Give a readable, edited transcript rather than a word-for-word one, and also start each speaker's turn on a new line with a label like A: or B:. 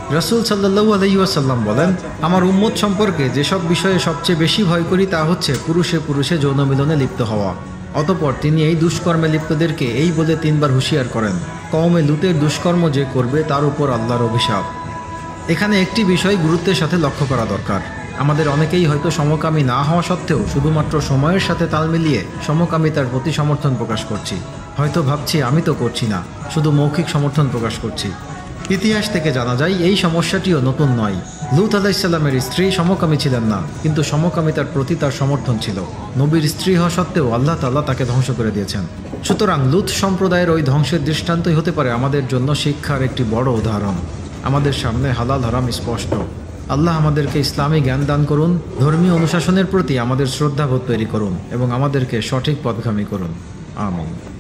A: রাসূল সাল্লাল্লাহু আলাইহি ওয়াসাল্লাম বলেন, আমার উম্মত সম্পর্কে যেসব বিষয়ে সবচেয়ে বেশি ভয় করি তা হচ্ছে পুরুষে পুরুষে যৌন মিলনে লিপ্ত হওয়া। অতঃপর তিনি এই দুষ্কর্মে লিপ্তদেরকে এই বলে 3 বার হুঁশিয়ার করেন, কওমে লুতের দুষ্কর্ম যে করবে তার উপর আল্লাহর অভিশাপ। এখানে একটি বিষয় গুরুত্বের সাথে লক্ষ্য করা দরকার। আমাদের অনেকেই হয়তো সমকামী না হওয়া সত্ত্বেও শুধুমাত্র সময়ের সাথে তাল মিলিয়ে সমকামিতার প্রতি সমর্থন প্রকাশ করছি। হয়তো ভাবছি আমি তো করছি না, শুধু মৌখিক সমর্থন প্রকাশ করছি। ইতিহাস থেকে জানা যায় এই সমস্যাটিও নতুন নয়। লূত আলাইহিসসালামের স্ত্রী সমকামী ছিলেন না, কিন্তু সমকামিতার প্রতি তার সমর্থন ছিল। নবীর স্ত্রী হওয়া সত্ত্বেও আল্লাহ তাআলা তাকে ধ্বংস করে দিয়েছেন। সুতরাং লূত সম্প্রদায়ের ওই ধ্বংসের দৃষ্টান্তই হতে পারে আমাদের জন্য শিক্ষার একটি বড় উদাহরণ। আমাদের সামনে হালাল হারাম স্পষ্ট। আল্লাহ আমাদেরকে ইসলামী জ্ঞান দান করুন, ধর্মীয় অনুশাসনের প্রতি আমাদের শ্রদ্ধাবোধ তৈরি করুন এবং আমাদেরকে সঠিক পথগামী করুন। আমিন।